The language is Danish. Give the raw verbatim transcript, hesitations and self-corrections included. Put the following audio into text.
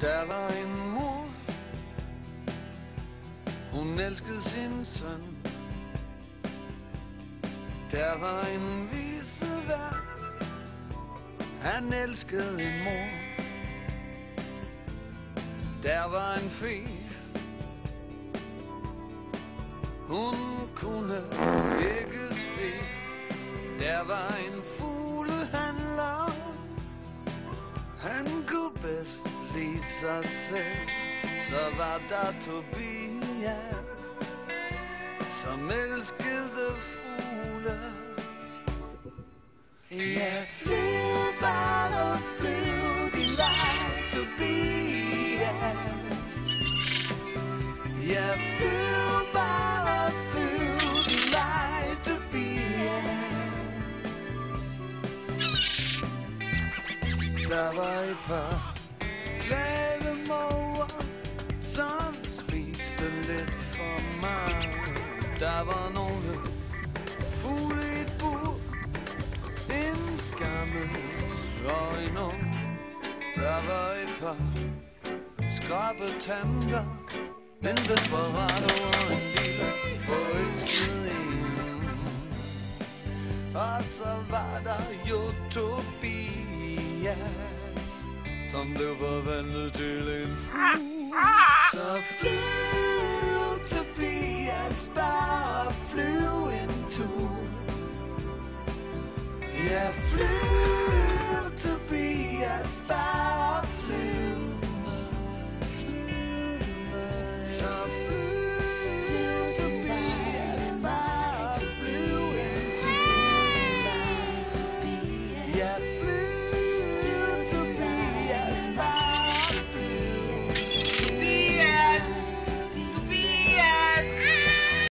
Der var en mor, hun elskede sin søn. Der var en vicevært, han elskede en mor. Der var en fe, hun kunne ikke se. Der var en fuglehandler, han kunne bedst lide sig selv. Så var der Tobias, som elskede fugle. Ja, flyv bare, flyv din vej, Tobias. Ja, flyv bare, flyv din vej, Tobias. Der var et par glade måger, som spiste lidt for meget. Der var nogle fugle i et bur, en gammel og en ung. Der var et par skrabetanter, en desperado og en lille forelsket en. Og så var der jo Tobias, som blev forvandlet til en fugl. Så flyv, Tobias, bare flyv en tur. Ja, flyv